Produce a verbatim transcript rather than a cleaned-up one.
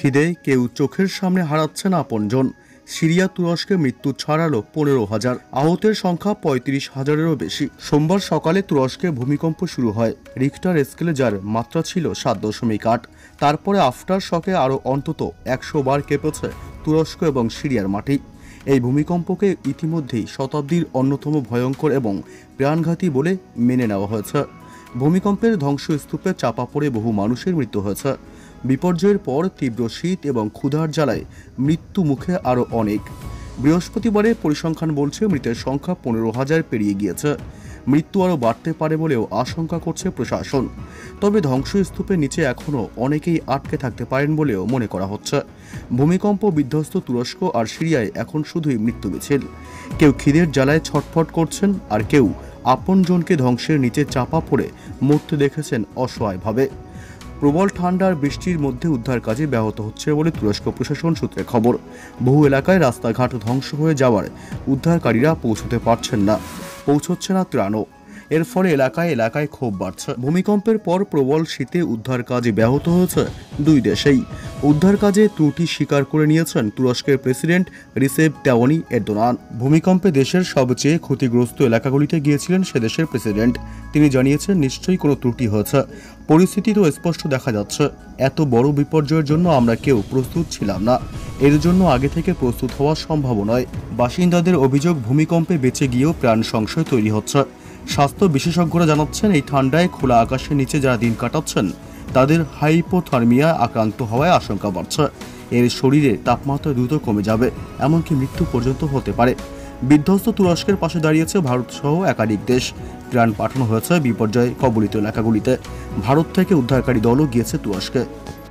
খিদে কেউ চোখের সামনে হারাচ্ছেন আপনজন। সিরিয়া তুরস্কে মৃত্যু ছাড়ালো পনেরো হাজার, আহতের সংখ্যা পঁয়ত্রিশ হাজারেরও বেশি। সোমবার সকালে তুরস্কে ভূমিকম্প শুরু হয় রিক্টার স্কেলে, যার মাত্রা ছিল সাত দশমিক আট। তারপরে আফটার শকে আরও অন্তত একশো বার কেঁপেছে তুরস্ক এবং সিরিয়ার মাটি। এই ভূমিকম্পকে ইতিমধ্যেই শতাব্দীর অন্যতম ভয়ঙ্কর এবং প্রাণঘাতী বলে মেনে নেওয়া হয়েছে। ভূমিকম্পের ধ্বংসস্তূপে চাপা পড়ে বহু মানুষের মৃত্যু হয়েছে। বিপর্যয়ের পর তীব্র শীত এবং ক্ষুধার জ্বালায় মৃত্যু মুখে আরও অনেক। বৃহস্পতিবারে পরিসংখ্যান বলছে মৃতের সংখ্যা পনেরো হাজার পেরিয়ে গিয়েছে। মৃত্যু আরও বাড়তে পারে বলেও আশঙ্কা করছে প্রশাসন। তবে ধ্বংসস্তূপের নিচে এখনও অনেকেই আটকে থাকতে পারেন বলেও মনে করা হচ্ছে। ভূমিকম্প বিধ্বস্ত তুরস্ক আর সিরিয়ায় এখন শুধুই মৃত্যু মিছিল। কেউ খিদের জ্বালায় ছটফট করছেন, আর কেউ আপনজনকে ধ্বংসের নিচে চাপা পড়ে মরতে দেখেছেন অসহায়ভাবে। প্রবল ঠান্ডা আর বৃষ্টির মধ্যে উদ্ধার কাজে ব্যাহত হচ্ছে বলে তুরস্ক প্রশাসন সূত্রে খবর। বহু এলাকায় রাস্তাঘাট ধ্বংস হয়ে যাওয়ার উদ্ধারকারীরা পৌঁছতে পারছেন না, পৌঁছচ্ছে না ত্রাণও। এর ফলে এলাকায় এলাকায় ক্ষোভ বাড়ছে। ভূমিকম্পের পর প্রবল শীতে উদ্ধার কাজে ব্যাহত হয়েছে দুই দেশেই। উদ্ধার কাজে ত্রুটি স্বীকার করে নিয়েছেন তুরস্কের প্রেসিডেন্ট রিসেপ তাইয়িপ এরদোয়ান। ভূমিকম্পে দেশের সবচেয়ে ক্ষতিগ্রস্ত এলাকাগুলিতে গিয়েছিলেন সে দেশের প্রেসিডেন্ট। তিনি জানিয়েছেন, নিশ্চয়ই কোনো ত্রুটি হয়েছে, পরিস্থিতি তো স্পষ্ট দেখা যাচ্ছে। এত বড় বিপর্যয়ের জন্য আমরা কেউ প্রস্তুত ছিলাম না, এর জন্য আগে থেকে প্রস্তুত হওয়া সম্ভব নয়। বাসিন্দাদের অভিযোগ, ভূমিকম্পে বেঁচে গিয়েও প্রাণ সংশয় তৈরি হচ্ছে। স্বাস্থ্য বিশেষজ্ঞরা জানাচ্ছেন, এই ঠান্ডায় খোলা আকাশের নিচে যারা দিন কাটাচ্ছেন তাদের হাইপোথার্মিয়া আক্রান্ত হওয়ায় আশঙ্কা বাড়ছে। এর শরীরে তাপমাত্রা দ্রুত কমে যাবে, এমনকি মৃত্যু পর্যন্ত হতে পারে। বিধ্বস্ত তুরস্কের পাশে দাঁড়িয়েছে ভারত সহ একাধিক দেশ। ত্রাণ পাঠানো হয়েছে বিপর্যয় কবলিত এলাকাগুলিতে। ভারত থেকে উদ্ধারকারী দলও গিয়েছে তুরস্কে।